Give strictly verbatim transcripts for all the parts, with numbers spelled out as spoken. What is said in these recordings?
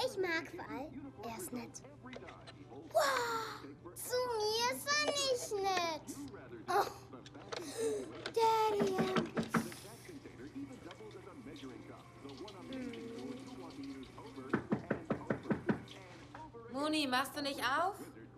Ich mag Val. Er ist nett. Wow, zu mir ist er nicht nett. Oh. Daddy. Mooney, machst du nicht auf?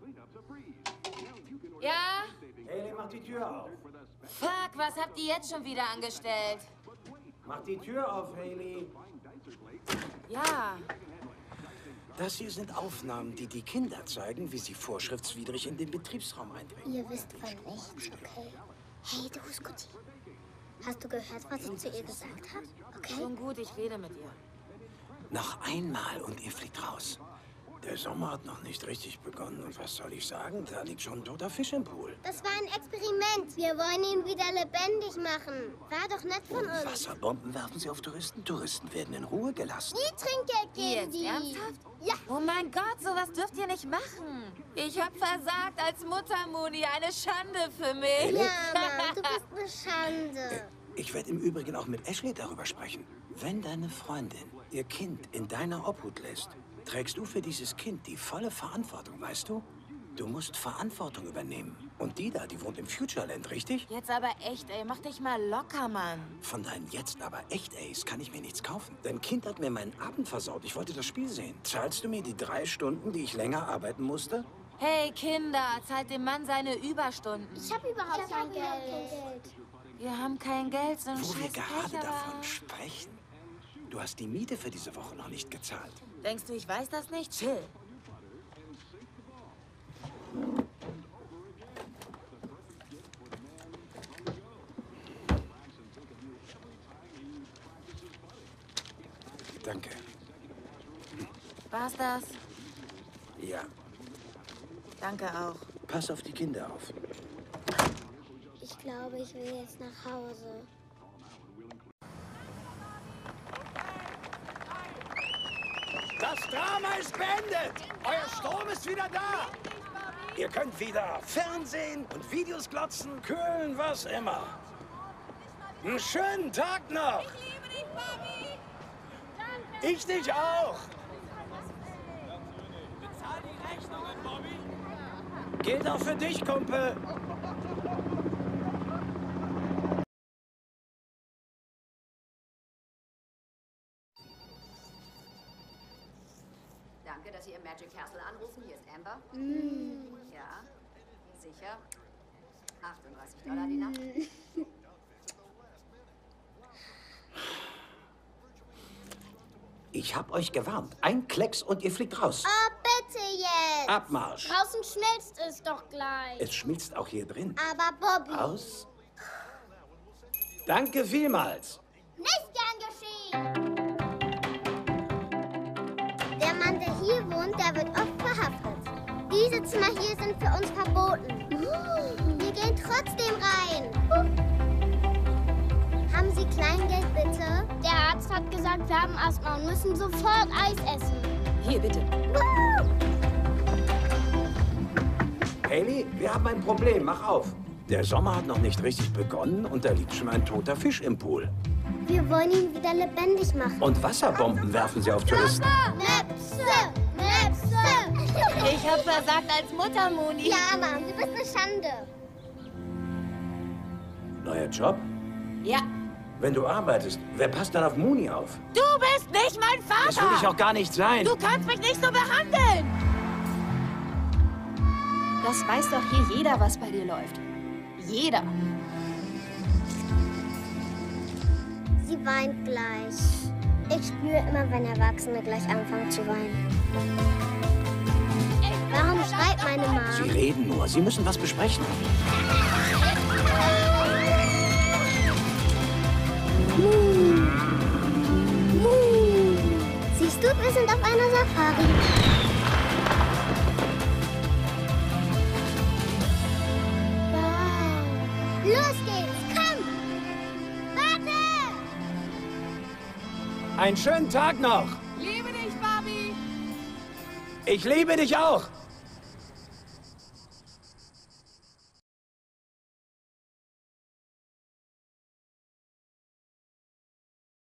Ja? Haley, mach die Tür auf. Fuck, was habt ihr jetzt schon wieder angestellt? Mach die Tür auf, Haley. Ja. Das hier sind Aufnahmen, die die Kinder zeigen, wie sie vorschriftswidrig in den Betriebsraum eindringen. Ihr wisst von nichts, okay? Hey, du Scotty. Hast du gehört, was ich zu ihr gesagt habe? Okay? Schon gut, ich rede mit ihr. Noch einmal und ihr fliegt raus. Der Sommer hat noch nicht richtig begonnen und was soll ich sagen? Da liegt schon ein toter Fisch im Pool. Das war ein Experiment. Wir wollen ihn wieder lebendig machen. War doch nett von Und uns. Wasserbomben werfen sie auf Touristen. Touristen werden in Ruhe gelassen. Nie Trinkgeld Wie geben jetzt? die. Ernsthaft? Ja. Oh mein Gott, sowas dürft ihr nicht machen. Ich hab versagt als Mutter, Mooney. Eine Schande für mich. Ja, Mann, du bist eine Schande. Ich werde im Übrigen auch mit Ashley darüber sprechen. Wenn deine Freundin ihr Kind in deiner Obhut lässt, trägst du für dieses Kind die volle Verantwortung, weißt du? Du musst Verantwortung übernehmen. Und die da, die wohnt im Futureland, richtig? Jetzt aber echt, ey. Mach dich mal locker, Mann. Von deinen jetzt aber echt Ace kann ich mir nichts kaufen. Dein Kind hat mir meinen Abend versaut. Ich wollte das Spiel sehen. Zahlst du mir die drei Stunden, die ich länger arbeiten musste? Hey, Kinder, zahlt dem Mann seine Überstunden. Ich habe überhaupt kein Geld. Wir haben kein Geld, so ein Wo wir scheiß gerade Pech, aber... davon sprechen. Du hast die Miete für diese Woche noch nicht gezahlt. Denkst du, ich weiß das nicht? Chill. Danke. War's das? Ja, Danke auch. pass auf die Kinder auf. Ich glaube, ich will jetzt nach Hause. Das Drama ist beendet! Euer Strom ist wieder da! Ihr könnt wieder Fernsehen und Videos glotzen, kühlen, was immer. Einen schönen Tag noch! Ich liebe dich, Bobby! Danke! Ich dich auch! Bezahl die Rechnungen, Bobby! Gilt auch für dich, Kumpel! Danke, dass Sie im Magic Castle anrufen. Hier ist Amber. Mm. Ja, sicher. achtunddreißig Dollar die Nacht. Ich hab euch gewarnt. Ein Klecks und ihr fliegt raus. Oh, bitte jetzt. Abmarsch! Draußen schmilzt es doch gleich. Es schmilzt auch hier drin. Aber Bobby, Aus. Danke vielmals. nicht gern geschehen. Der Mann, der hier wohnt, der wird oft verhaftet. Diese Zimmer hier sind für uns verboten. Wir gehen trotzdem rein. Haben Sie Kleingeld, bitte? Der Arzt hat gesagt, wir haben Asthma und müssen sofort Eis essen. Hier, bitte. Haley, wir haben ein Problem. Mach auf. Der Sommer hat noch nicht richtig begonnen und da liegt schon ein toter Fisch im Pool. Wir wollen ihn wieder lebendig machen. Und Wasserbomben werfen sie auf Touristen. Nepse! Nepse! Ich hab versagt als Mutter, Mooney. Ja, Mann, du bist eine Schande. Neuer Job? Ja. Wenn du arbeitest, wer passt dann auf Mooney auf? Du bist nicht mein Vater! Das will ich auch gar nicht sein. Du kannst mich nicht so behandeln! Das weiß doch hier jeder, was bei dir läuft. Jeder. Sie weint gleich. Ich spüre immer, wenn Erwachsene gleich anfangen zu weinen. Warum schreit meine Sie Mom? reden nur. Sie müssen was besprechen. Muh. Muh. Siehst du, wir sind auf einer Safari. Wow. Los geht's, komm! Warte! Einen schönen Tag noch. Liebe dich, Bobby! Ich liebe dich auch.